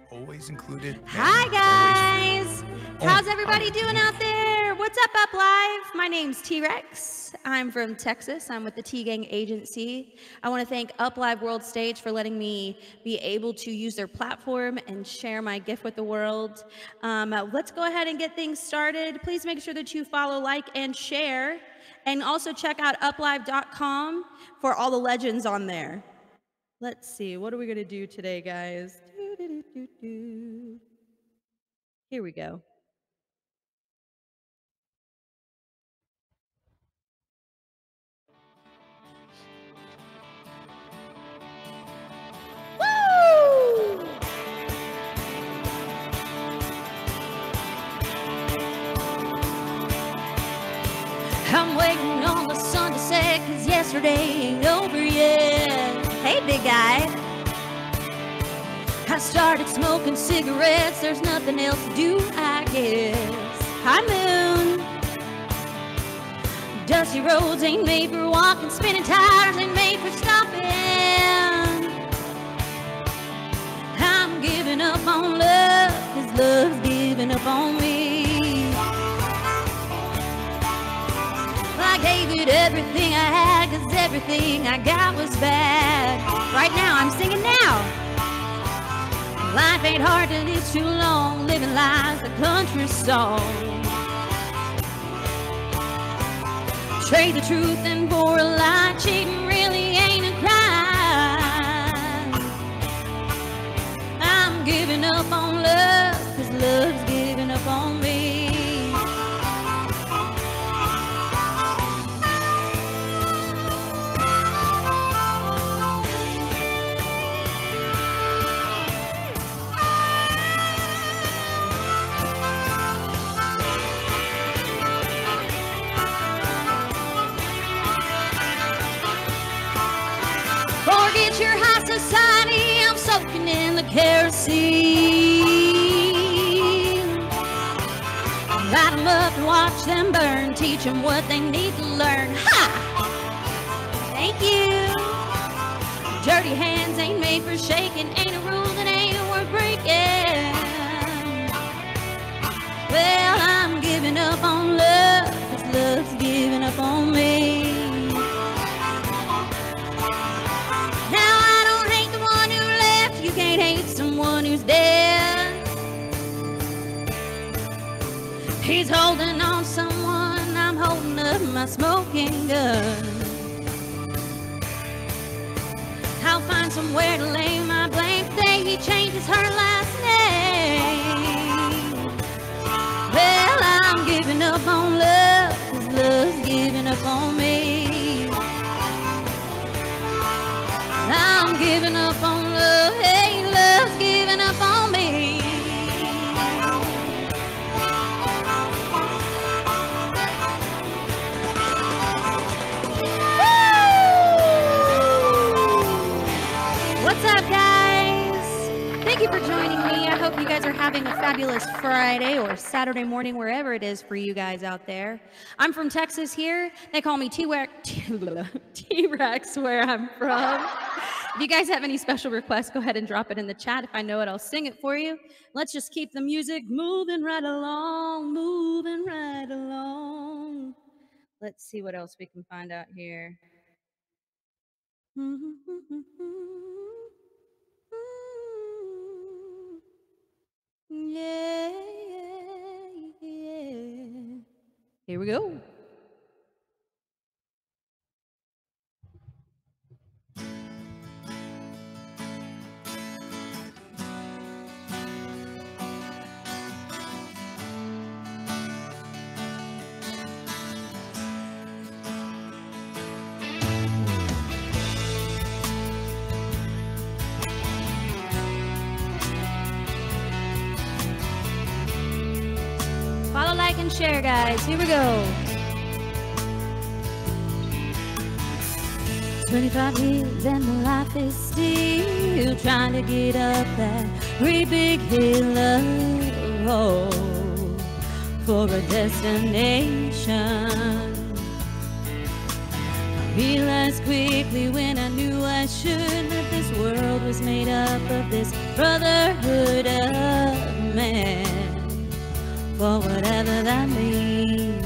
always included. Hi guys! How's everybody doing out there? What's up, Uplive? My name's T-Rex. I'm from Texas. I'm with the T-Gang Agency. I want to thank Uplive Worldstage for letting me be able to use their platform and share my gift with the world. Let's go ahead and get things started. Please make sure that you follow, like, and share. And also check out uplive.com for all the legends on there. Let's see, what are we gonna do today, guys? Here we go. Woo! I'm waiting on the sun to set, 'cause yesterday ain't over yet. Hey, big guy. I started smoking cigarettes, there's nothing else to do, I guess. Hi, moon. Dusty roads ain't made for walking, spinning tires ain't made for stopping. I'm giving up on love, 'cause love's giving up on me. I gave it everything I had, 'cause everything I got was bad. Right now, I'm singing now. Life ain't hard and it's too long, living life's a country song. Trade the truth and for a lie, cheating really ain't a crime. I'm giving up on love, 'cause love's giving up on me. Forget your high society, I'm soaking in the kerosene. Light them up and watch them burn, teach them what they need to learn. Ha! Thank you. Dirty hands ain't made for shaking, ain't a rule that ain't worth breaking. Well, I'm giving up on love, 'cause love's giving up on me. You can't hate someone who's dead. He's holding on to someone, I'm holding up my smoking gun. I'll find somewhere to lay my blame day he changes her last name. Well, I'm giving up on love, 'cause love's giving up on me. I'm giving up on love, hey, love's giving up on me. Woo! What's up, guys? Thank you for joining me. I hope you guys are having a fabulous Friday or Saturday morning, wherever it is for you guys out there. I'm from Texas here. They call me T-Rex where I'm from. If you guys have any special requests, go ahead and drop it in the chat. If I know it, I'll sing it for you. Let's just keep the music moving right along, moving right along. Let's see what else we can find out here. Yeah, yeah, yeah. Here we go. Follow, like, and share, guys. Here we go. 25 years and my life is still trying to get up that great big hill of hope for a destination. I realized quickly when I knew I should that this world was made up of this brotherhood or whatever that means.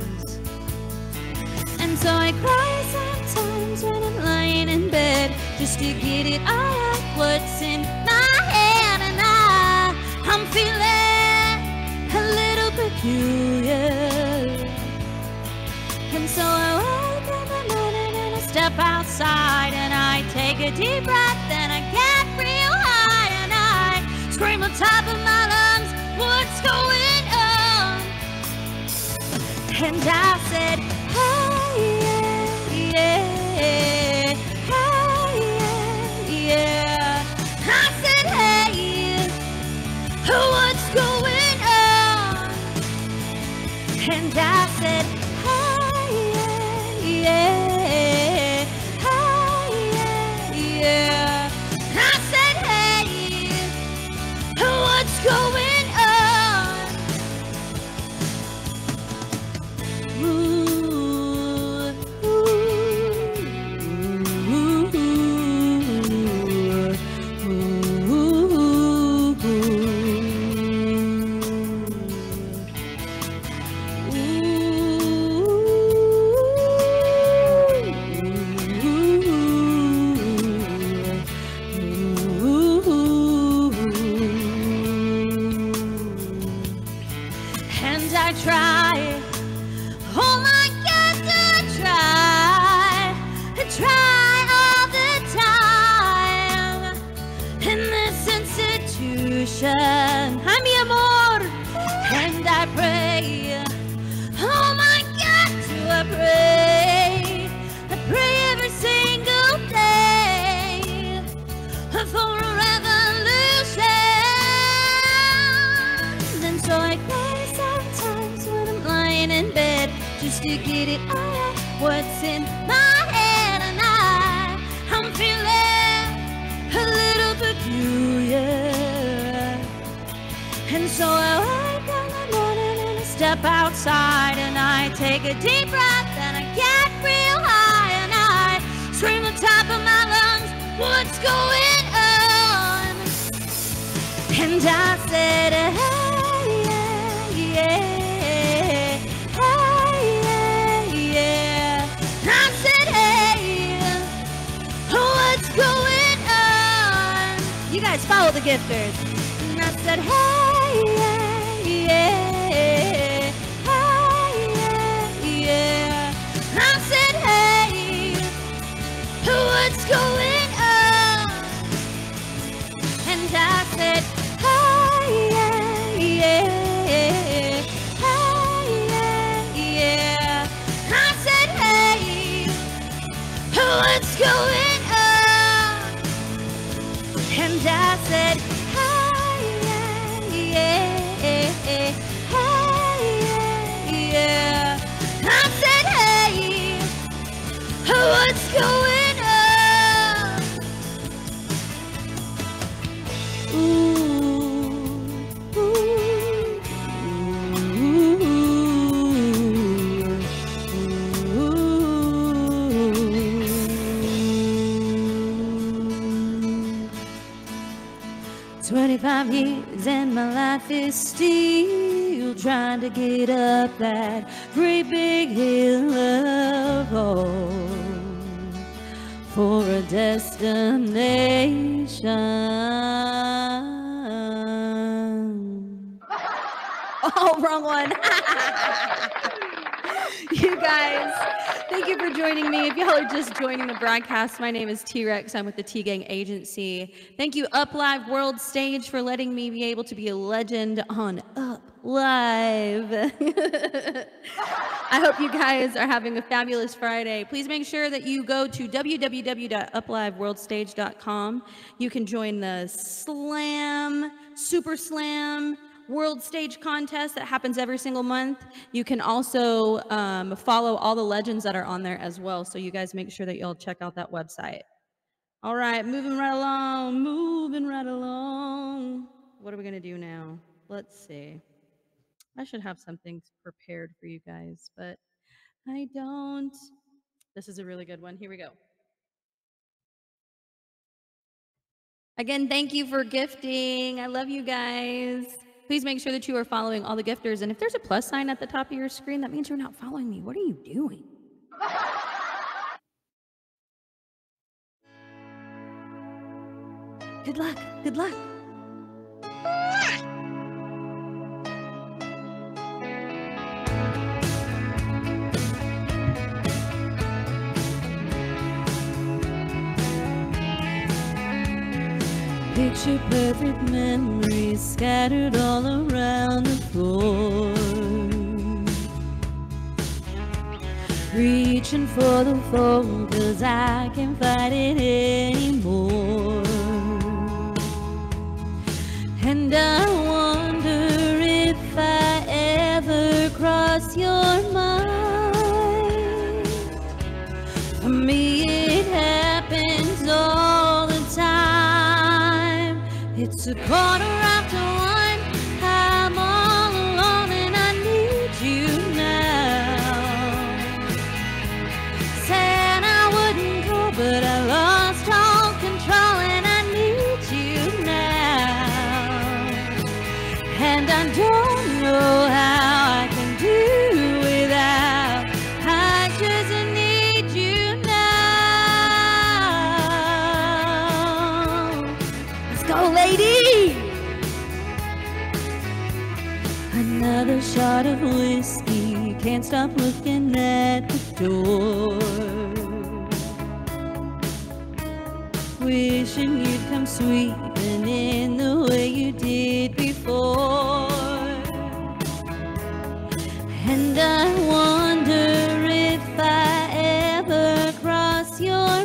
And so I cry sometimes when I'm lying in bed, just to get it all out what's in my head. And I'm feeling a little peculiar. And so I wake up in the morning and I step outside and I take a deep breath and I get real high and I scream on top of my lungs, what's going on? And I said, hey, yeah, yeah, hey, yeah, yeah. I said, hey, what's going on? And I said, hey, yeah, hey, yeah. I said, hey, what's going on? Ooh, and I try, oh my God, to try all the time in this institution. Ay, mi amor, and I pray, oh my God, I pray every single day for a revolution. And so I cry sometimes when I'm lying in bed, just to get it all out what's in my head. And I'm feeling a little peculiar. And so I wake up in the morning and I step outside and I take a deep breath and I get real high and I scream on top of my lungs, what's going on? And I said, hey, yeah, hey, yeah. I said, hey, what's going on? You guys follow the gifters. And I said, hey, yeah, yeah. I said, hey, what's going on? And I said, hey, yeah, yeah. I said, hey, what's going on? And I said, hey, yeah, yeah. I said, hey, what's going on? Ooh, ooh, ooh. 25 years and my life is still trying to get up that great big hill of hope for a destination. Oh, wrong one. You guys, thank you for joining me. If y'all are just joining the broadcast, my name is T-Rex. I'm with the T-Gang Agency. Thank you, Uplive Worldstage, for letting me be able to be a legend on Uplive. I hope you guys are having a fabulous Friday. Please make sure that you go to www.upliveworldstage.com. You can join the Super Slam World Stage contest that happens every single month. You can also follow all the legends that are on there as well. So you guys make sure that you'll check out that website. All right, moving right along. What are we gonna do now? Let's see. I should have something prepared for you guys, but I don't. This is a really good one. Here we go. Again, thank you for gifting. I love you guys. Please make sure that you are following all the gifters. And if there's a plus sign at the top of your screen, that means you're not following me. What are you doing? Good luck. Good luck. Picture perfect memories scattered all around the floor. Reaching for the phone 'cause I can't fight it anymore. And I wonder if I ever cross your mind. For me it happens all the time. It's a quarter after one, I'm all alone and I need you now. Said I wouldn't go, but I lost all control and I need you now. And I don't know how I can do without, I just need you now. Let's go, lady! Another shot of whiskey, can't stop looking at the door. Wishing you'd come sweeping in the way you did before. And I wonder if I ever cross your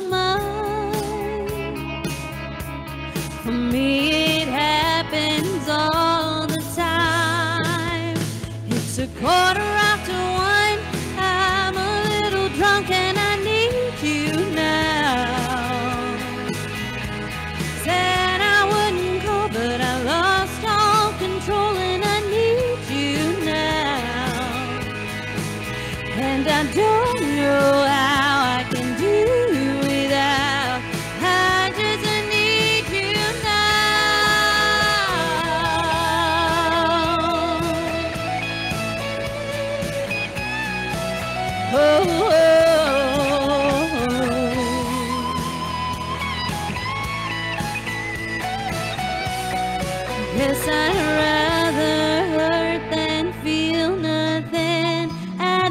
mind. For me it happens all the time. It's a quarter after one, I'm a little drunk and I need you now. Said I wouldn't call, but I lost all control and I need you now. And I don't know how I can do without, I just need you now. Oh, oh. Guess I'd rather hurt than feel nothing at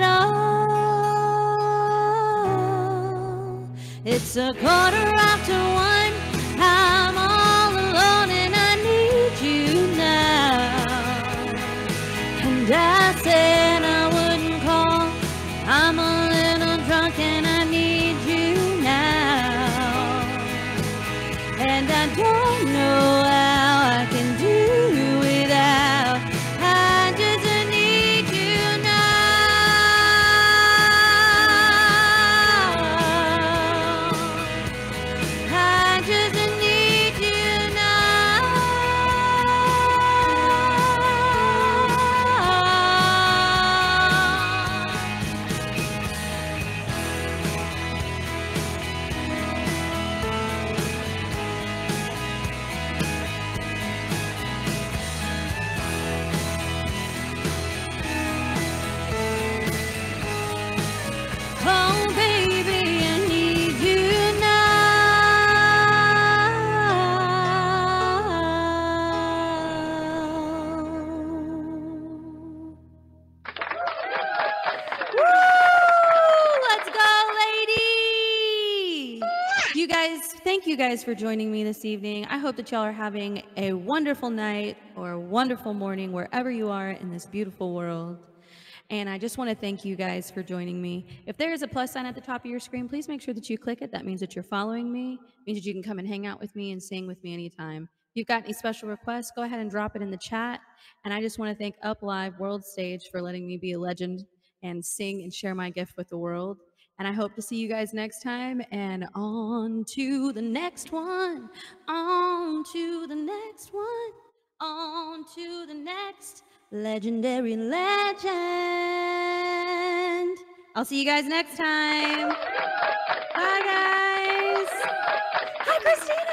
all. It's a quarter after one, I'm all alone and I need you now. And I said I wouldn't call, I'm a little drunk and I need you now. And I don't know how I can do without, I just need you now. I just need you now. Oh baby, I need you now. Woo! Let's go, lady! You guys, thank you guys for joining me this evening. I hope that y'all are having a wonderful night or a wonderful morning wherever you are in this beautiful world. And I just want to thank you guys for joining me. If there is a plus sign at the top of your screen, please make sure that you click it. That means that you're following me. It means that you can come and hang out with me and sing with me anytime. If you've got any special requests, go ahead and drop it in the chat. And I just want to thank Uplive Worldstage for letting me be a legend and sing and share my gift with the world. And I hope to see you guys next time. And on to the next one. On to the next one. On to the next legendary legend. I'll see you guys next time. Bye, guys. Hi, Christina.